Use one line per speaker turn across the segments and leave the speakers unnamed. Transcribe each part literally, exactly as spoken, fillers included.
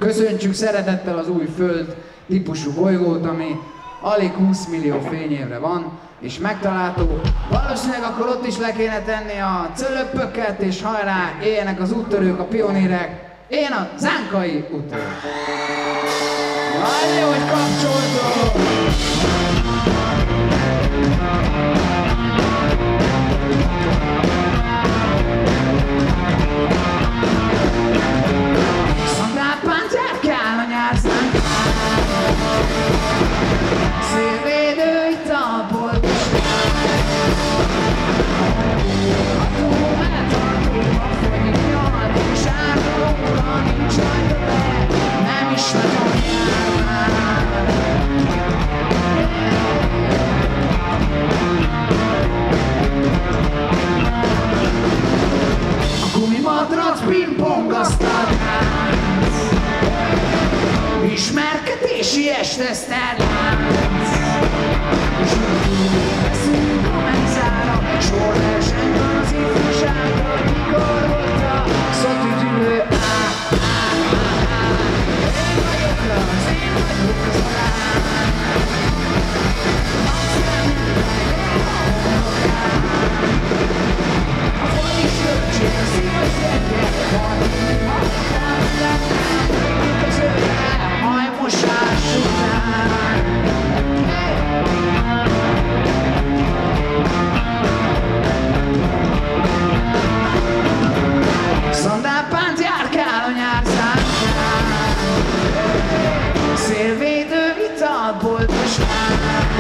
Köszöntsük szeretettel az új Föld típusú bolygót, ami alig húsz millió fényévre van, és megtalálható. Valószínűleg akkor ott is le kéne tenni a cölöppöket, és hajrá, éljenek az úttörők, a pionérek. Én a zánkai úttörő. Jaj, jó, hogy kapcsoltok! Szandálpántját kell a nyárszán, szélvédő italból is. A tó eltartóba folyik nyal, és árulóra nincs rajta le, nem is nagyon jár már. A gumimatrac pingpong asztaltánc, ismerkedési este sztárlánc, és úgy veszünk a menzára, sorverseny van az ifjúsággal, mikor volt a szotüdülő á, á, á, á. Én vagyok az, én vagyok az a lány, a fordis töltség, a szívas gyerek, valami hatán lenne, közölje, hajmosás után. Szandálpánt járkál a nyárzánkán, szélvédő italboltosán.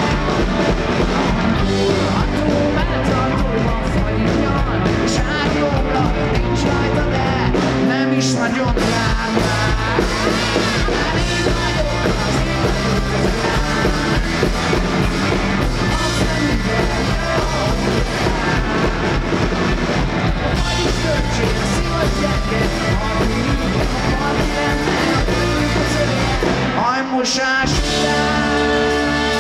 A tó melltartóban folyik nyal, és árjóra nincs rajta, de nem is nagyon jár már. Én vagyok az, én vagyok az a lány, a szemünkben jön a vagyis töltség, a szívas gyereket, halni, halni lenne a tőlünk közölje, hajmosás után.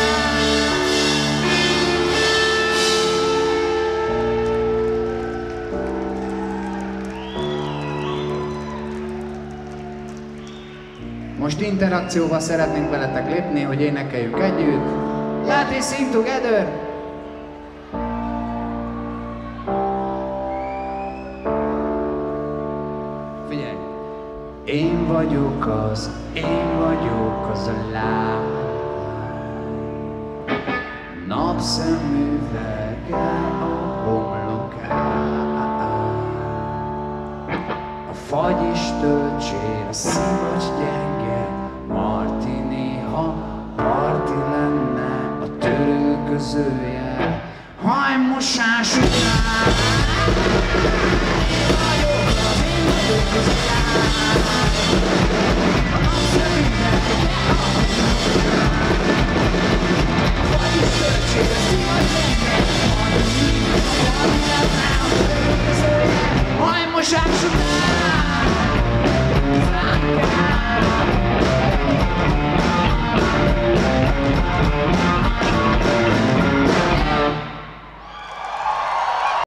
Most interakcióba szeretnénk veletek lépni, hogy énekeljük együtt. Let's sing together! Figyelj! Én vagyok az, én vagyok az a lány, napszemüveggel a homlokán. A fagyis töltsér, a szivacs gyenge, Marti néha parti lenne, a törülközője, hajmosás után. Én vagyok az, én vagyok az a lány,